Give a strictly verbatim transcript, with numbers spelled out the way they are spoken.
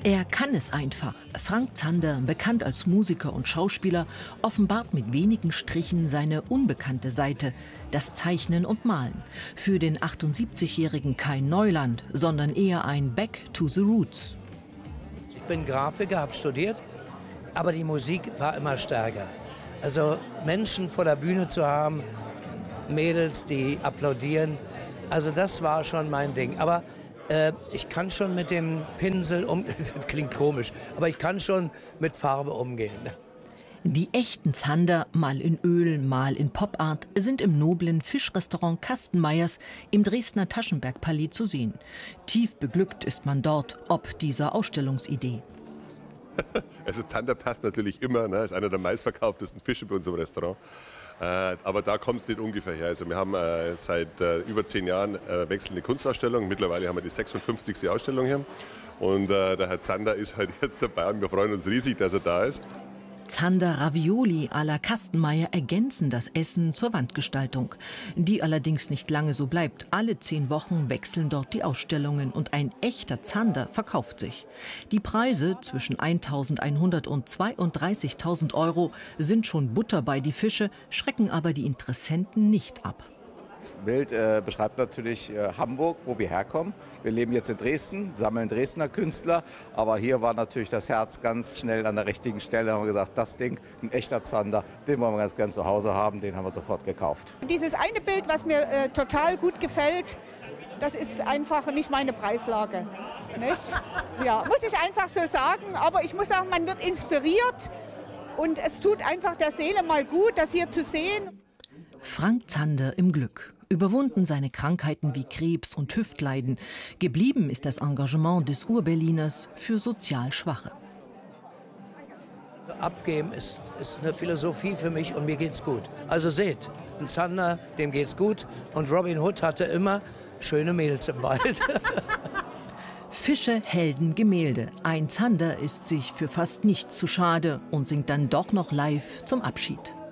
Er kann es einfach. Frank Zander, bekannt als Musiker und Schauspieler, offenbart mit wenigen Strichen seine unbekannte Seite, das Zeichnen und Malen. Für den achtundsiebzigjährigen kein Neuland, sondern eher ein Back to the Roots. Ich bin Grafiker, habe studiert, aber die Musik war immer stärker. Also Menschen vor der Bühne zu haben, Mädels, die applaudieren, also das war schon mein Ding. Aber äh, ich kann schon mit dem Pinsel um, das klingt komisch, aber ich kann schon mit Farbe umgehen. Die echten Zander, mal in Öl, mal in Popart, sind im noblen Fischrestaurant Kastenmeyers im Dresdner Taschenberg-Palais zu sehen. Tief beglückt ist man dort ob dieser Ausstellungsidee. Also Zander passt natürlich immer, ne? Ist einer der meistverkauftesten Fische bei uns im Restaurant. Äh, aber da kommt es nicht ungefähr her. Also wir haben äh, seit äh, über zehn Jahren äh, wechselnde Kunstausstellungen. Mittlerweile haben wir die sechsundfünfzigste Ausstellung hier. Und äh, der Herr Zander ist halt jetzt dabei und wir freuen uns riesig, dass er da ist. Zander Ravioli à la Kastenmeier ergänzen das Essen zur Wandgestaltung, die allerdings nicht lange so bleibt. Alle zehn Wochen wechseln dort die Ausstellungen und ein echter Zander verkauft sich. Die Preise zwischen eintausendeinhundert und zweiunddreißigtausend Euro sind schon Butter bei die Fische, schrecken aber die Interessenten nicht ab. Das Bild äh, beschreibt natürlich äh, Hamburg, wo wir herkommen. Wir leben jetzt in Dresden, sammeln Dresdner Künstler, aber hier war natürlich das Herz ganz schnell an der richtigen Stelle. Da haben wir gesagt, das Ding, ein echter Zander, den wollen wir ganz gern zu Hause haben, den haben wir sofort gekauft. Dieses eine Bild, was mir äh, total gut gefällt, das ist einfach nicht meine Preislage. Nicht? Ja, muss ich einfach so sagen, aber ich muss sagen, man wird inspiriert und es tut einfach der Seele mal gut, das hier zu sehen. Frank Zander im Glück. Überwunden seine Krankheiten wie Krebs und Hüftleiden. Geblieben ist das Engagement des Ur-Berliners für sozial Schwache. Abgeben ist, ist eine Philosophie für mich und mir geht's gut. Also seht, ein Zander, dem geht's gut und Robin Hood hatte immer schöne Mädels im Wald. Fische, Helden, Gemälde. Ein Zander ist sich für fast nichts zu schade und singt dann doch noch live zum Abschied.